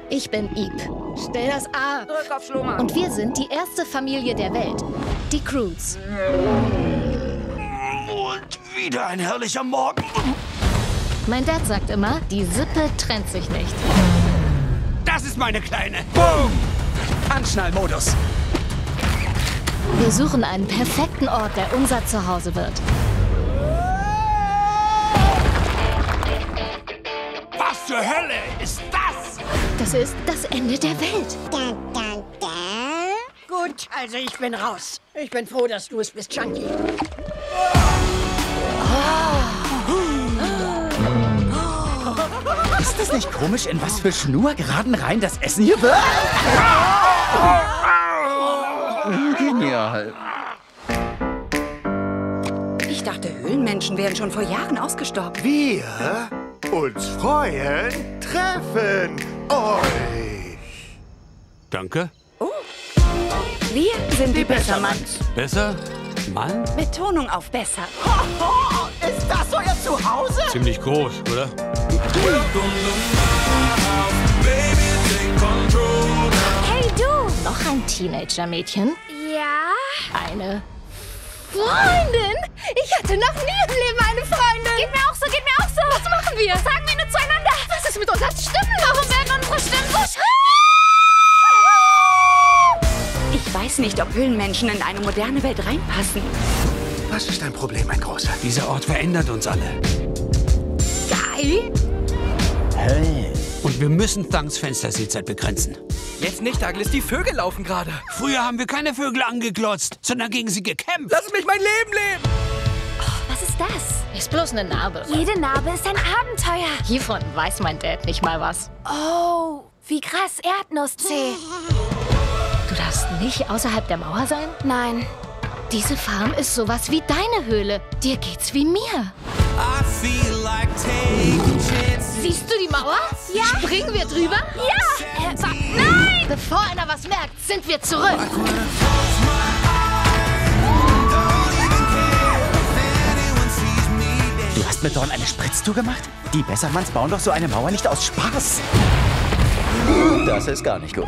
Ich bin Eve. Stell das A. Drück auf Schlummer. Und wir sind die erste Familie der Welt. Die Croods. Und wieder ein herrlicher Morgen. Mein Dad sagt immer, die Sippe trennt sich nicht. Das ist meine Kleine. Boom! Anschnallmodus. Wir suchen einen perfekten Ort, der unser Zuhause wird. Was zur Hölle ist das? Das ist das Ende der Welt. Gut, also ich bin raus. Ich bin froh, dass du es bist, Chunky. Ist das nicht komisch, in was für schnurgeraden Reihen das Essen hier wird? Genial. Ich dachte, Höhlenmenschen wären schon vor Jahren ausgestorben. Wir uns freuen, treffen euch. Danke. Wir sind die Bessermanns. Besser? Mann? Betonung auf besser. Ist das euer Zuhause? Ziemlich groß, oder? Hey du! Noch ein Teenager-Mädchen? Ja? Eine Freundin? Ich hatte noch nie im Leben eine Freundin. Geht mir auch so, geht mir auch so. Was machen wir? Sagen wir nur zueinander. Was ist mit unseren Stimmen? Warum werden unsere Stimmen so schrill? Ich weiß nicht, ob Höhlenmenschen in eine moderne Welt reinpassen. Was ist dein Problem, mein Großer? Dieser Ort verändert uns alle. Geil! Hey. Und wir müssen Thunks Fenstersitzheit begrenzen. Jetzt nicht, Douglas, die Vögel laufen gerade. Früher haben wir keine Vögel angeglotzt, sondern gegen sie gekämpft. Lass mich mein Leben leben! Was ist das? Ist bloß eine Narbe. Jede Narbe ist ein Abenteuer. Hiervon weiß mein Dad nicht mal was. Oh, wie krass, Erdnusszee. Du darfst nicht außerhalb der Mauer sein? Nein. Diese Farm ist sowas wie deine Höhle. Dir geht's wie mir. Siehst du die Mauer? Ja. Springen wir drüber? Ja! Nein! Bevor einer was merkt, sind wir zurück. Du hast mit Dawn eine Spritztour gemacht? Die Bessermanns bauen doch so eine Mauer nicht aus Spaß. Das ist gar nicht gut.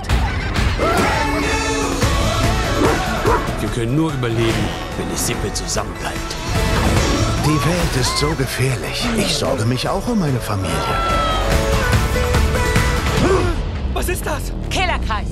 Wir können nur überleben, wenn die Sippe zusammenbleibt. Die Welt ist so gefährlich. Ich sorge mich auch um meine Familie. Was ist das? Killerkreis.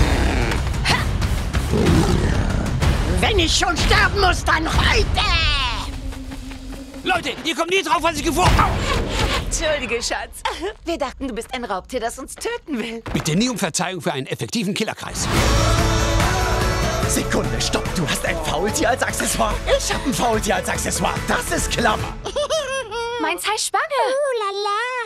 Wenn ich schon sterben muss, dann heute! Leute, ihr kommt nie drauf, was ich gefunden habe. Entschuldige, Schatz. Wir dachten, du bist ein Raubtier, das uns töten will. Bitte nie um Verzeihung für einen effektiven Killerkreis. Sekunde, stopp. Du hast ein Faultier als Accessoire. Ich habe ein Faultier als Accessoire. Das ist clever. Meins heißt Spange. Lala.